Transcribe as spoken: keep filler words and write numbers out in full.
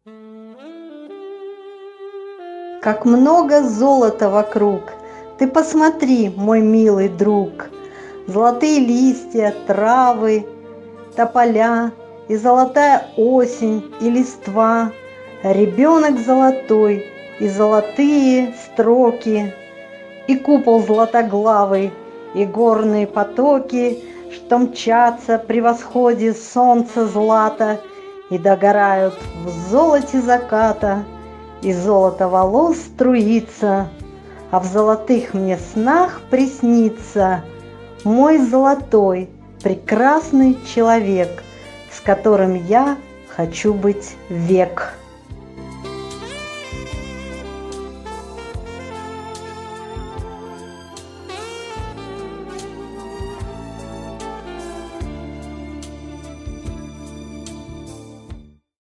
Как много золота вокруг, ты посмотри, мой милый друг. Золотые листья, травы, тополя, и золотая осень, и листва, ребенок золотой, и золотые строки, и купол златоглавый, и горные потоки, что мчатся при восходе солнца злата и догорают в золоте заката, и золото волос струится, а в золотых мне снах приснится мой золотой прекрасный человек, с которым я хочу быть век.